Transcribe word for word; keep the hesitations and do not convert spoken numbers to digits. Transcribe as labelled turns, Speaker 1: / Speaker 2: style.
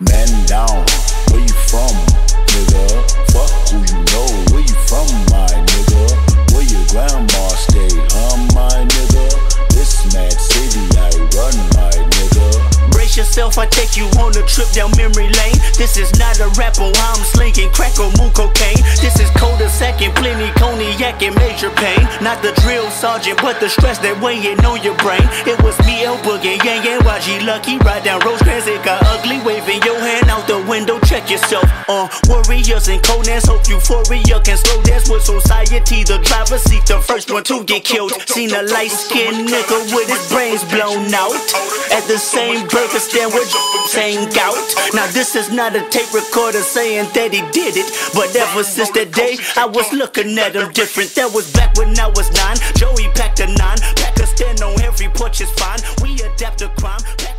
Speaker 1: Man down, where you from, nigga? Fuck who you know, where you from, my nigga? Where your grandma stay, huh, my nigga? This mad city I run, my nigga.
Speaker 2: Brace yourself, I take you on a trip down memory lane. This is not a rapper, I'm slinging crack or moon cocaine. This is cul-de-sac and plenty cognac and major pain. Not the drill sergeant, but the stress that weighing on your brain. It was me, El Boogie, Yang and Y G Lucky. Ride down Rosecrans, it got ugly. Waving your hand out the window, check yourself. Uh, warriors and Conans, hope euphoria can slow dance with society. The driver seat, the first one to get killed. Seen a light-skinned nigga with his brains blown out at the same burger stand with saying gout. Now this is not a tape recorder saying that he did it, but ever since that day I was looking at him different. That was back when I was nine. Joey packed a nine, Pakistan on every porch is fine. We adapt to crime.